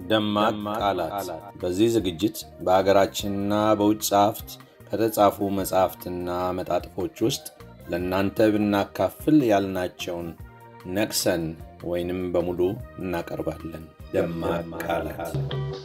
ደማቅ ቃላት በዚህ ዝግጅት በአገራችንና በውጭ ጻፍት ከተጻፉ መጻፍትና መጣጥፎች ውስጥ ለናንተ ብናካፍል ያልናቸውን ነቅሰን ወይንም በሙሉ እናቀርባለን። ደማቅ ቃላት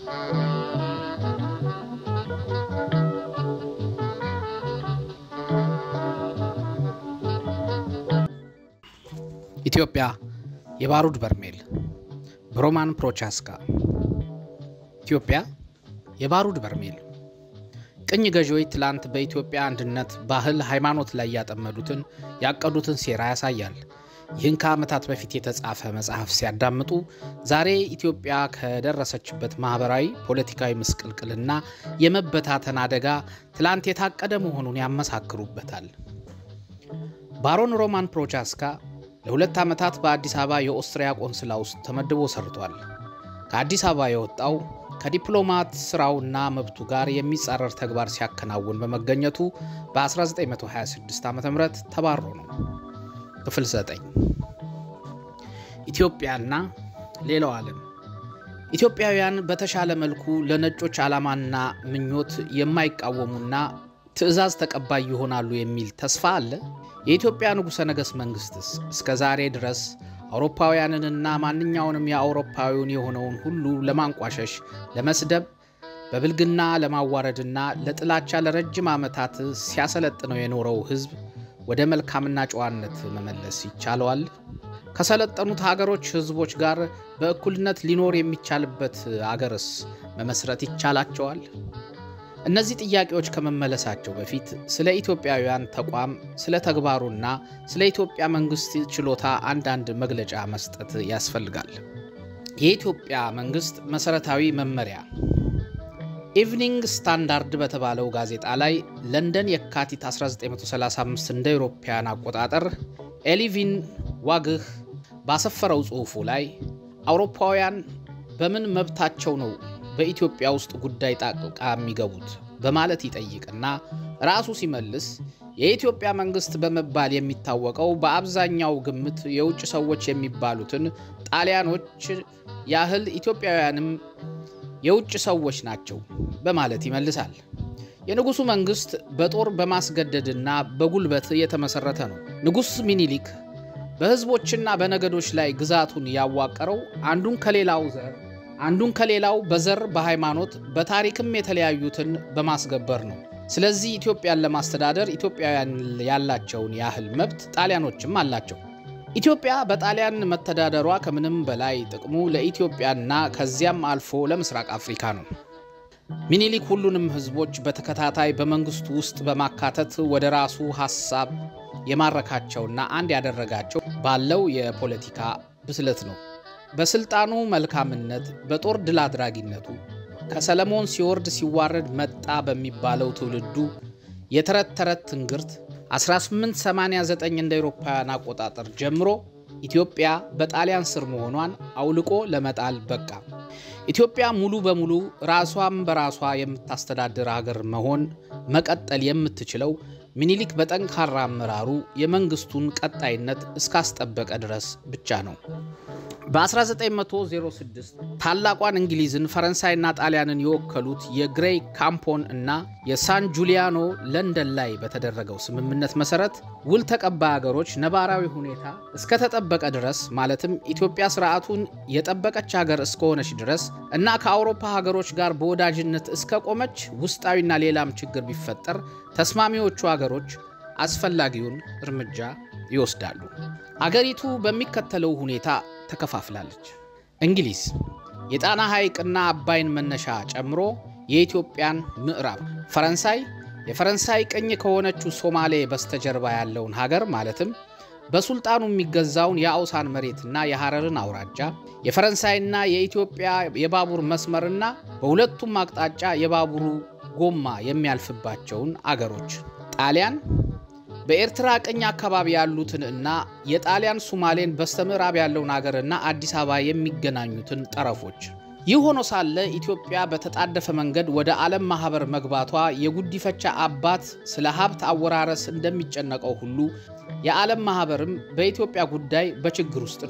ኢትዮጵያ የባሩድ በርሜል በሮማን ፕሮቼስካ ኢትዮጵያ የባሩድ በርሜል ቅኝ ገዢዎች ትላንት በኢትዮጵያ አንድነት ባህል ሃይማኖት ላይ ያጠመዱትን ያቀዱትን ሴራ ያሳያል። ይህን ከዓመታት በፊት የተጻፈ መጽሐፍ ሲያዳምጡ ዛሬ ኢትዮጵያ ከደረሰችበት ማህበራዊ ፖለቲካዊ ምስቅልቅልና የመበታተን አደጋ ትላንት የታቀደ መሆኑን ያመሳክሩበታል። ባሮን ሮማን ፕሮቼስካ ለሁለት ዓመታት በአዲስ አበባ የኦስትሪያ ቆንስላ ውስጥ ተመድቦ ሰርቷል። ከአዲስ አበባ የወጣው ከዲፕሎማት ስራውና መብቱ ጋር የሚጻረር ተግባር ሲያከናውን በመገኘቱ በ1926 ዓ.ም ተባሮ ነው። ክፍል 9 ኢትዮጵያና ሌላው ዓለም ኢትዮጵያውያን በተሻለ መልኩ ለነጮች ዓላማና ምኞት የማይቃወሙና ትዕዛዝ ተቀባይ ይሆናሉ የሚል ተስፋ አለ። የኢትዮጵያ ንጉሠ ነገሥት መንግስትስ እስከ ዛሬ ድረስ አውሮፓውያንንና ማንኛውንም የአውሮፓዊውን የሆነውን ሁሉ ለማንቋሸሽ ለመስደብ በብልግና ለማዋረድና ለጥላቻ ለረጅም ዓመታት ሲያሰለጥነው የኖረው ህዝብ ወደ መልካምና ጨዋነት መመለስ ይቻላል? ከሰለጠኑት ሀገሮች ህዝቦች ጋር በእኩልነት ሊኖር የሚቻልበት አገርስ መመስረት ይቻላቸዋል? እነዚህ ጥያቄዎች ከመመለሳቸው በፊት ስለ ኢትዮጵያውያን ተቋም ስለ ተግባሩና ስለ ኢትዮጵያ መንግስት ችሎታ አንዳንድ መግለጫ መስጠት ያስፈልጋል። የኢትዮጵያ መንግስት መሰረታዊ መመሪያ ኢቭኒንግ ስታንዳርድ በተባለው ጋዜጣ ላይ ለንደን የካቲት 1935 እንደ አውሮፓውያን አቆጣጠር ኤሊቪን ዋግህ ባሰፈረው ጽሑፉ ላይ አውሮፓውያን በምን መብታቸው ነው በኢትዮጵያ ውስጥ ጉዳይ ጣልቃ የሚገቡት በማለት ይጠይቅና ራሱ ሲመልስ የኢትዮጵያ መንግስት በመባል የሚታወቀው በአብዛኛው ግምት የውጭ ሰዎች የሚባሉትን ጣሊያኖች ያህል ኢትዮጵያውያንም የውጭ ሰዎች ናቸው በማለት ይመልሳል። የንጉሱ መንግስት በጦር በማስገደድና በጉልበት የተመሰረተ ነው። ንጉስ ሚኒሊክ በህዝቦችና በነገዶች ላይ ግዛቱን ያዋቀረው አንዱን ከሌላው በዘር በሃይማኖት በታሪክም የተለያዩትን በማስገበር ነው። ስለዚህ ኢትዮጵያን ለማስተዳደር ኢትዮጵያውያን ያላቸውን ያህል መብት ጣሊያኖችም አላቸው። ኢትዮጵያ በጣሊያን መተዳደሯ ከምንም በላይ ጥቅሙ ለኢትዮጵያና ከዚያም አልፎ ለምስራቅ አፍሪካ ነው። ሚኒሊክ ሁሉንም ህዝቦች በተከታታይ በመንግስቱ ውስጥ በማካተት ወደ ራሱ ሐሳብ የማረካቸውና አንድ ያደረጋቸው ባለው የፖለቲካ ብስለት ነው። በስልጣኑ መልካምነት በጦር ድል አድራጊነቱ ከሰለሞን ሲወርድ ሲዋረድ መጣ በሚባለው ትውልዱ የተረተረት ትንግርት 1889 እንደ አውሮፓውያን አቆጣጠር ጀምሮ ኢትዮጵያ በጣሊያን ስር መሆኗን አውልቆ ለመጣል በቃ። ኢትዮጵያ ሙሉ በሙሉ ራሷን በራሷ የምታስተዳድር ሀገር መሆን መቀጠል የምትችለው ሚኒሊክ በጠንካራ አመራሩ የመንግስቱን ቀጣይነት እስካስጠበቀ ድረስ ብቻ ነው። በ1906 ታላቋን እንግሊዝን ፈረንሳይና ጣሊያንን የወከሉት የግሬይ ካምፖን እና የሳን ጁሊያኖ ለንደን ላይ በተደረገው ስምምነት መሰረት ውል ተቀባይ ሀገሮች ነባራዊ ሁኔታ እስከ ተጠበቀ ድረስ ማለትም ኢትዮጵያ ስርዓቱን የጠበቀች ሀገር እስከሆነች ድረስ እና ከአውሮፓ ሀገሮች ጋር በወዳጅነት እስከቆመች ውስጣዊና ሌላም ችግር ቢፈጠር ተስማሚዎቹ ሀገሮች አስፈላጊውን እርምጃ ይወስዳሉ። አገሪቱ በሚከተለው ሁኔታ ተከፋፍላለች። እንግሊዝ የጣና ሐይቅና አባይን መነሻ ጨምሮ የኢትዮጵያን ምዕራብ፣ ፈረንሳይ የፈረንሳይ ቅኝ ከሆነችው ሶማሌ በስተጀርባ ያለውን ሀገር ማለትም በሱልጣኑ የሚገዛውን የአውሳን መሬትና የሐረርን አውራጃ፣ የፈረንሳይና የኢትዮጵያ የባቡር መስመርና በሁለቱም አቅጣጫ የባቡሩ ጎማ የሚያልፍባቸውን አገሮች፣ ጣሊያን በኤርትራ ቀኝ አካባቢ ያሉትንና የጣሊያን ሶማሌን በስተምዕራብ ያለውን ሀገርና አዲስ አበባ የሚገናኙትን ጠረፎች። ይህ ሆኖ ሳለ ኢትዮጵያ በተጣደፈ መንገድ ወደ ዓለም ማህበር መግባቷ የጉዲፈቻ አባት ስለ ሀብት አወራረስ እንደሚጨነቀው ሁሉ የዓለም ማህበርም በኢትዮጵያ ጉዳይ በችግር ውስጥ ነው።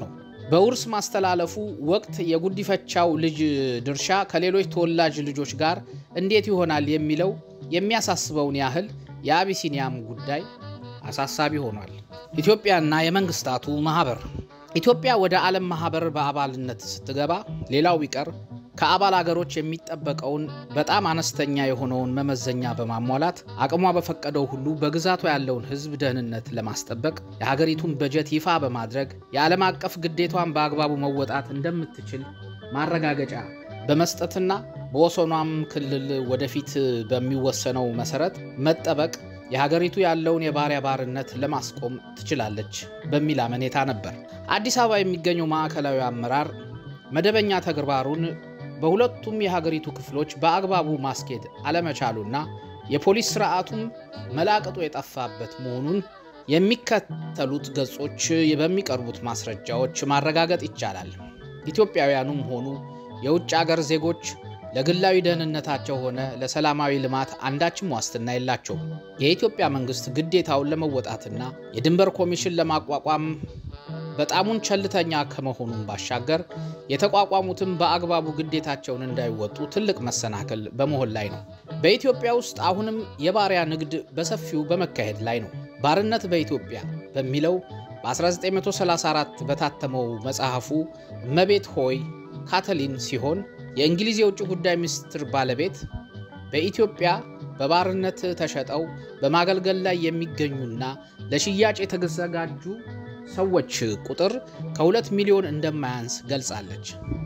በውርስ ማስተላለፉ ወቅት የጉዲፈቻው ልጅ ድርሻ ከሌሎች ተወላጅ ልጆች ጋር እንዴት ይሆናል የሚለው የሚያሳስበውን ያህል የአቢሲኒያም ጉዳይ አሳሳቢ ሆኗል። ኢትዮጵያና የመንግስታቱ ማህበር ኢትዮጵያ ወደ ዓለም ማህበር በአባልነት ስትገባ ሌላው ቢቀር ከአባል ሀገሮች የሚጠበቀውን በጣም አነስተኛ የሆነውን መመዘኛ በማሟላት አቅሟ በፈቀደው ሁሉ በግዛቷ ያለውን ህዝብ ደህንነት ለማስጠበቅ የሀገሪቱን በጀት ይፋ በማድረግ የዓለም አቀፍ ግዴታዋን በአግባቡ መወጣት እንደምትችል ማረጋገጫ በመስጠትና በወሰኗም ክልል ወደፊት በሚወሰነው መሰረት መጠበቅ የሀገሪቱ ያለውን የባሪያ ባርነት ለማስቆም ትችላለች በሚል አመኔታ ነበር። አዲስ አበባ የሚገኘው ማዕከላዊ አመራር መደበኛ ተግባሩን በሁለቱም የሀገሪቱ ክፍሎች በአግባቡ ማስኬድ አለመቻሉና የፖሊስ ስርዓቱም መላቀጡ የጠፋበት መሆኑን የሚከተሉት ገጾች በሚቀርቡት ማስረጃዎች ማረጋገጥ ይቻላል። ኢትዮጵያውያኑም ሆኑ የውጭ ሀገር ዜጎች ለግላዊ ደህንነታቸው ሆነ ለሰላማዊ ልማት አንዳችም ዋስትና የላቸውም። የኢትዮጵያ መንግስት ግዴታውን ለመወጣትና የድንበር ኮሚሽን ለማቋቋም በጣሙን ቸልተኛ ከመሆኑን ባሻገር የተቋቋሙትም በአግባቡ ግዴታቸውን እንዳይወጡ ትልቅ መሰናክል በመሆን ላይ ነው። በኢትዮጵያ ውስጥ አሁንም የባሪያ ንግድ በሰፊው በመካሄድ ላይ ነው። ባርነት በኢትዮጵያ በሚለው በ1934 በታተመው መጽሐፉ መቤት ሆይ ካተሊን ሲሆን የእንግሊዝ የውጭ ጉዳይ ሚኒስትር ባለቤት በኢትዮጵያ በባርነት ተሸጠው በማገልገል ላይ የሚገኙና ለሽያጭ የተዘጋጁ ሰዎች ቁጥር ከ2 ሚሊዮን እንደማያንስ ገልጻለች።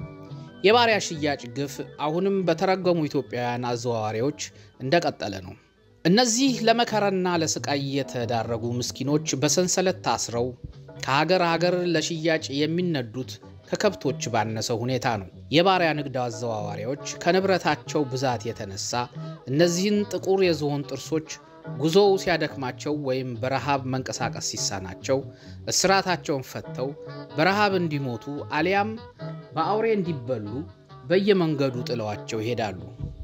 የባሪያ ሽያጭ ግፍ አሁንም በተረገሙ ኢትዮጵያውያን አዘዋዋሪዎች እንደቀጠለ ነው። እነዚህ ለመከራና ለስቃይ የተዳረጉ ምስኪኖች በሰንሰለት ታስረው ከሀገር ለሽያጭ የሚነዱት ከከብቶች ባነሰ ሁኔታ ነው። የባሪያ ንግድ አዘዋዋሪዎች ከንብረታቸው ብዛት የተነሳ እነዚህን ጥቁር የዝሆን ጥርሶች ጉዞው ሲያደክማቸው ወይም በረሃብ መንቀሳቀስ ሲሳናቸው እስራታቸውን ፈተው በረሃብ እንዲሞቱ አሊያም በአውሬ እንዲበሉ በየመንገዱ ጥለዋቸው ይሄዳሉ።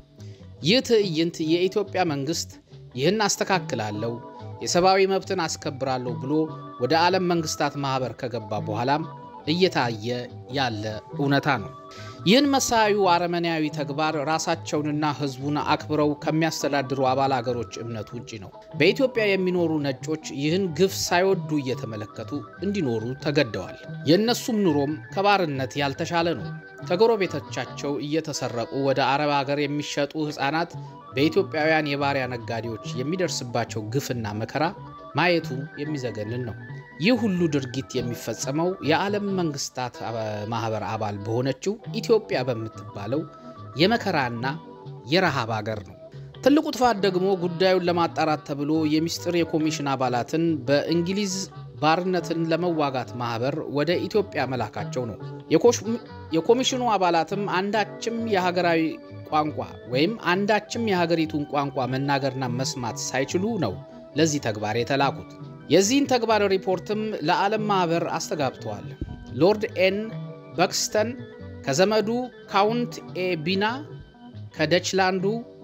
ይህ ትዕይንት የኢትዮጵያ መንግስት ይህን አስተካክላለሁ የሰብአዊ መብትን አስከብራለሁ ብሎ ወደ ዓለም መንግስታት ማህበር ከገባ በኋላም እየታየ ያለ እውነታ ነው። ይህን መሳዩ አረመናዊ ተግባር ራሳቸውንና ህዝቡን አክብረው ከሚያስተዳድሩ አባል ሀገሮች እምነት ውጪ ነው። በኢትዮጵያ የሚኖሩ ነጮች ይህን ግፍ ሳይወዱ እየተመለከቱ እንዲኖሩ ተገደዋል። የነሱም ኑሮም ከባርነት ያልተሻለ ነው። ከጎረቤቶቻቸው እየተሰረቁ ወደ አረብ ሀገር የሚሸጡ ህፃናት በኢትዮጵያውያን የባሪያ ነጋዴዎች የሚደርስባቸው ግፍና መከራ ማየቱ የሚዘገንን ነው። ይህ ሁሉ ድርጊት የሚፈጸመው የዓለም መንግስታት ማህበር አባል በሆነችው ኢትዮጵያ በምትባለው የመከራና የረሃብ ሀገር ነው። ትልቁ ጥፋት ደግሞ ጉዳዩን ለማጣራት ተብሎ የሚስጥር የኮሚሽን አባላትን በእንግሊዝ ባርነትን ለመዋጋት ማህበር ወደ ኢትዮጵያ መላካቸው ነው። የኮሚሽኑ አባላትም አንዳችም የሀገራዊ ቋንቋ ወይም አንዳችም የሀገሪቱን ቋንቋ መናገርና መስማት ሳይችሉ ነው ለዚህ ተግባር የተላኩት። የዚህን ተግባር ሪፖርትም ለዓለም ማህበር አስተጋብተዋል። ሎርድ ኤን በክስተን ከዘመዱ ካውንት ኤ ቢና ከደችላንዱ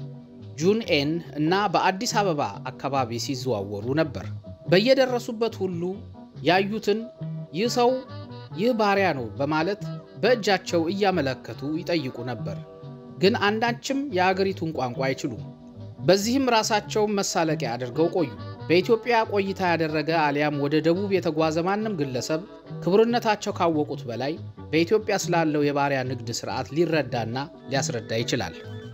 ጁን ኤን እና በአዲስ አበባ አካባቢ ሲዘዋወሩ ነበር። በየደረሱበት ሁሉ ያዩትን ይህ ሰው ይህ ባሪያ ነው በማለት በእጃቸው እያመለከቱ ይጠይቁ ነበር። ግን አንዳችም የሀገሪቱን ቋንቋ አይችሉም። በዚህም ራሳቸው መሳለቂያ አድርገው ቆዩ። በኢትዮጵያ ቆይታ ያደረገ አሊያም ወደ ደቡብ የተጓዘ ማንም ግለሰብ ክብርነታቸው ካወቁት በላይ በኢትዮጵያ ስላለው የባሪያ ንግድ ስርዓት ሊረዳና ሊያስረዳ ይችላል።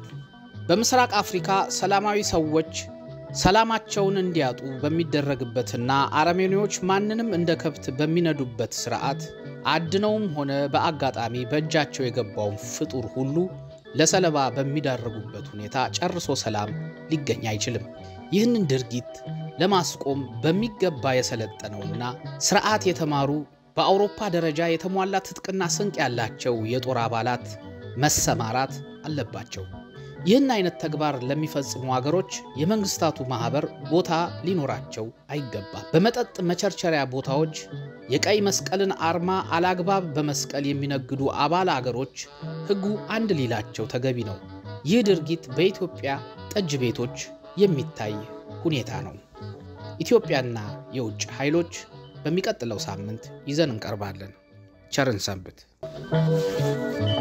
በምስራቅ አፍሪካ ሰላማዊ ሰዎች ሰላማቸውን እንዲያጡ በሚደረግበትና አረመኔዎች ማንንም እንደ ከብት በሚነዱበት ስርዓት አድነውም ሆነ በአጋጣሚ በእጃቸው የገባውን ፍጡር ሁሉ ለሰለባ በሚዳረጉበት ሁኔታ ጨርሶ ሰላም ሊገኝ አይችልም። ይህንን ድርጊት ለማስቆም በሚገባ የሰለጠነውና ስርዓት የተማሩ በአውሮፓ ደረጃ የተሟላ ትጥቅና ስንቅ ያላቸው የጦር አባላት መሰማራት አለባቸው። ይህን አይነት ተግባር ለሚፈጽሙ ሀገሮች የመንግስታቱ ማህበር ቦታ ሊኖራቸው አይገባም። በመጠጥ መቸርቸሪያ ቦታዎች የቀይ መስቀልን አርማ አላግባብ በመስቀል የሚነግዱ አባል ሀገሮች ህጉ አንድ ሊላቸው ተገቢ ነው። ይህ ድርጊት በኢትዮጵያ ጠጅ ቤቶች የሚታይ ሁኔታ ነው። ኢትዮጵያና የውጭ ኃይሎች በሚቀጥለው ሳምንት ይዘን እንቀርባለን። ቸርን ሰንብት።